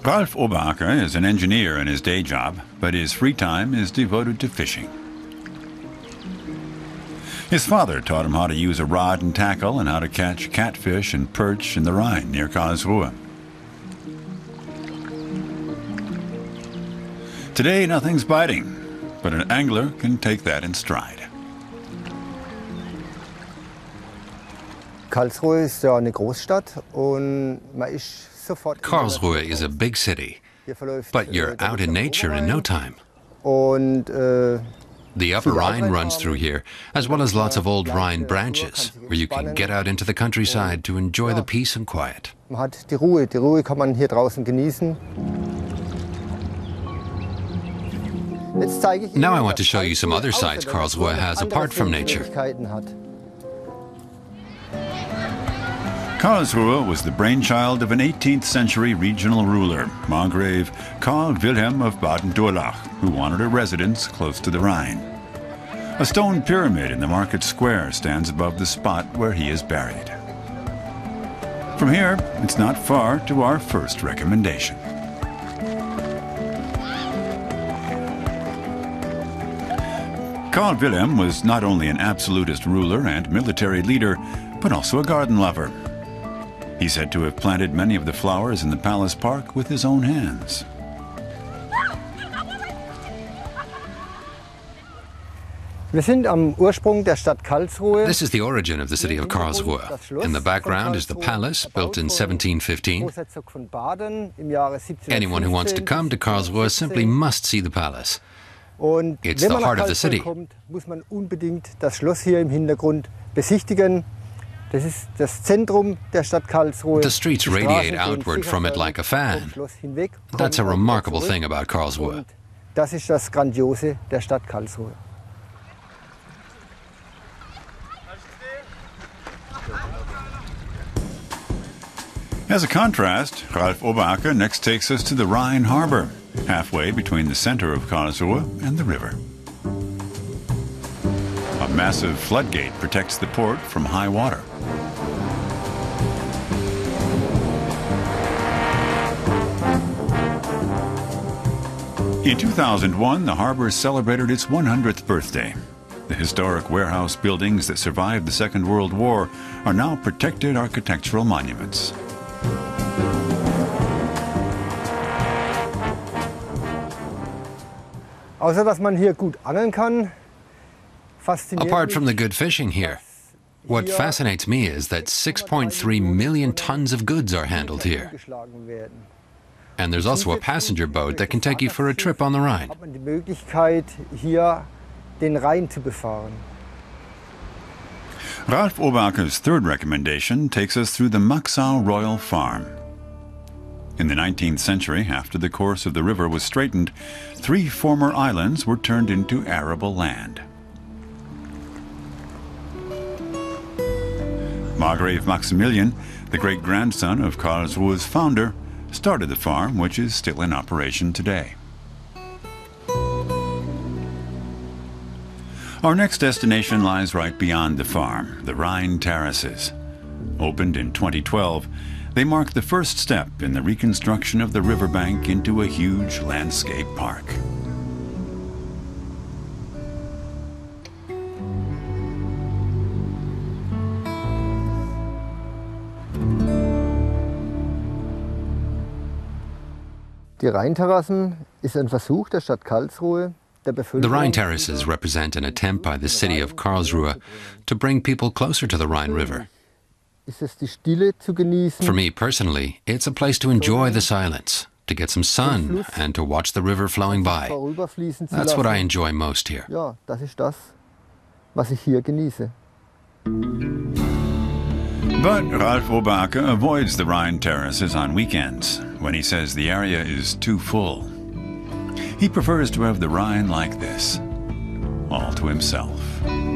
Ralf Obacher is an engineer in his day job, but his free time is devoted to fishing. His father taught him how to use a rod and tackle and how to catch catfish and perch in the Rhine near Karlsruhe. Today, nothing's biting, but an angler can take that in stride. Karlsruhe ist ja eine Großstadt und man ist sofort. Karlsruhe is a big city, but you're out in nature in no time. Und the Upper Rhine runs through here, as well as lots of old Rhine branches, where you can get out into the countryside to enjoy the peace and quiet. Man hat die Ruhe kann man hier draußen genießen. Now I want to show you some other sights Karlsruhe has apart from nature. Karlsruhe was the brainchild of an 18th century regional ruler, Margrave Karl Wilhelm of Baden-Durlach, who wanted a residence close to the Rhine. A stone pyramid in the market square stands above the spot where he is buried. From here, it's not far to our first recommendation. Karl Wilhelm was not only an absolutist ruler and military leader, but also a garden lover. He's said to have planted many of the flowers in the palace park with his own hands. Wir sind am Ursprung der Stadt Karlsruhe. This is the origin of the city of Karlsruhe. In the background is the palace, built in 1715. Anyone who wants to come to Karlsruhe simply must see the palace. It's the heart of the city. Muss man unbedingt das Schloss hier im Hintergrund besichtigen. Das ist das Zentrum der Stadt Karlsruhe. The streets radiate outward from it like a fan. That's a remarkable thing about Karlsruhe. Das ist das Grandiose der Stadt Karlsruhe. As a contrast, Ralf Obacher next takes us to the Rhine harbor, halfway between the center of Karlsruhe and the river. A massive floodgate protects the port from high water. In 2001, the harbor celebrated its 100th birthday. The historic warehouse buildings that survived the Second World War are now protected architectural monuments. Außer dass man hier gut angeln kann, fasziniert Apart from the good fishing here, what fascinates me is that 6.3 million tons of goods are handled here. And there's also a passenger boat that can take you for a trip on the Rhine. Hat man die Möglichkeit, hier den Rhein zu befahren. Ralf Obacher's third recommendation takes us through the Maxau Royal Farm. In the 19th century, after the course of the river was straightened, 3 former islands were turned into arable land. Margrave Maximilian, the great-grandson of Karlsruhe's founder, started the farm, which is still in operation today. Our next destination lies right beyond the farm, the Rhine Terraces. Opened in 2012, they mark the first step in the reconstruction of the riverbank into a huge landscape park. Die Rheinterrassen ist ein Versuch der Stadt Karlsruhe, der Bevölkerung. The Rhine terraces represent an attempt by the city of Karlsruhe to bring people closer to the Rhine River. Ist es die Stille zu genießen? For me personally, it's a place to enjoy the silence, to get some sun, and to watch the river flowing by. Vorüberfließen zu That's what I lassen. enjoy most here. Ja, das ist das, was ich hier genieße. But Ralf Obacher avoids the Rhine Terraces on weekends when he says the area is too full. He prefers to have the Rhine like this, all to himself.